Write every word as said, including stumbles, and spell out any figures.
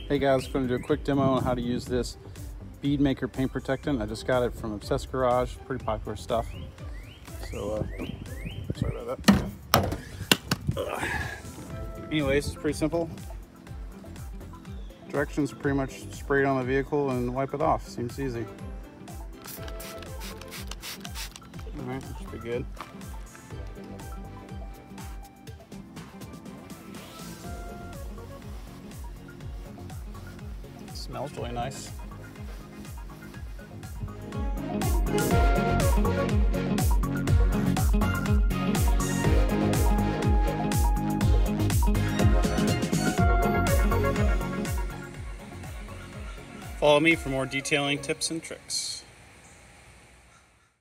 Hey guys, going to do a quick demo on how to use this Bead Maker paint protectant. I just got it from Obsessed Garage, pretty popular stuff. So, uh, sorry about that. Ugh. Anyways, it's pretty simple. Directions are pretty much sprayed on the vehicle and wipe it off. Seems easy. Alright, that should be good. Smells really nice. Follow me for more detailing tips and tricks.